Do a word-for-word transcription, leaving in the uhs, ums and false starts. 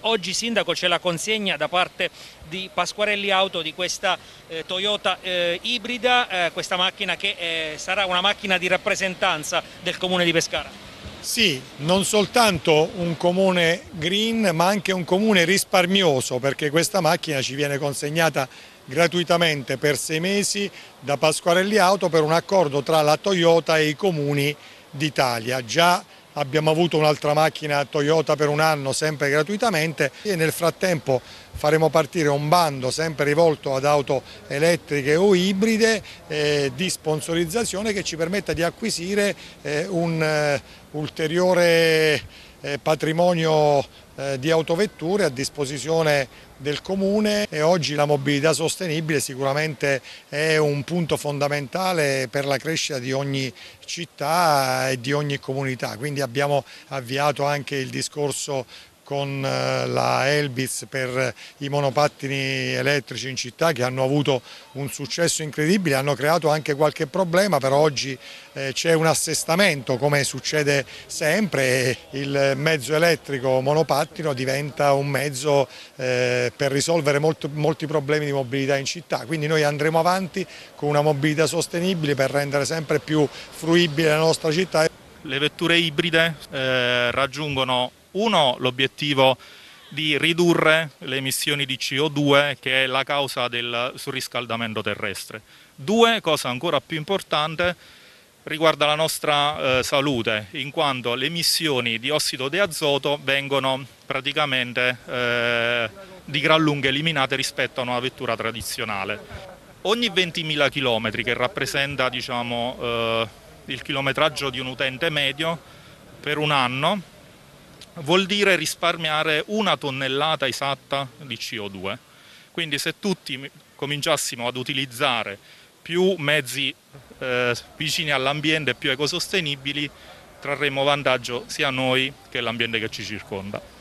oggi sindaco c'è la consegna da parte di Pasquarelli Auto di questa eh, Toyota eh, ibrida, eh, questa macchina che eh, sarà una macchina di rappresentanza del comune di Pescara. Sì, non soltanto un comune green ma anche un comune risparmioso, perché questa macchina ci viene consegnata gratuitamente per sei mesi da Pasquarelli Auto per un accordo tra la Toyota e i comuni d'Italia. Già abbiamo avuto un'altra macchina Toyota per un anno sempre gratuitamente e nel frattempo faremo partire un bando sempre rivolto ad auto elettriche o ibride eh, di sponsorizzazione che ci permetta di acquisire eh, un eh, ulteriore eh, patrimonio eh, di autovetture a disposizione del comune e oggi la mobilità sostenibile sicuramente è un punto fondamentale per la crescita di ogni città e di ogni comunità, quindi abbiamo avviato anche il discorso con la Elbis per i monopattini elettrici in città che hanno avuto un successo incredibile, hanno creato anche qualche problema, però oggi eh, c'è un assestamento come succede sempre e il mezzo elettrico monopattino diventa un mezzo eh, per risolvere molto, molti problemi di mobilità in città, quindi noi andremo avanti con una mobilità sostenibile per rendere sempre più fruibile la nostra città. Le vetture ibride eh, raggiungono uno l'obiettivo di ridurre le emissioni di C O due che è la causa del surriscaldamento terrestre. Due, cosa ancora più importante, riguarda la nostra eh, salute, in quanto le emissioni di ossido di azoto vengono praticamente eh, di gran lunga eliminate rispetto a una vettura tradizionale. Ogni ventimila chilometri, che rappresenta diciamo, eh, il chilometraggio di un utente medio per un anno, vuol dire risparmiare una tonnellata esatta di C O due. Quindi se tutti cominciassimo ad utilizzare più mezzi eh, vicini all'ambiente, più ecosostenibili, trarremo vantaggio sia noi che l'ambiente che ci circonda.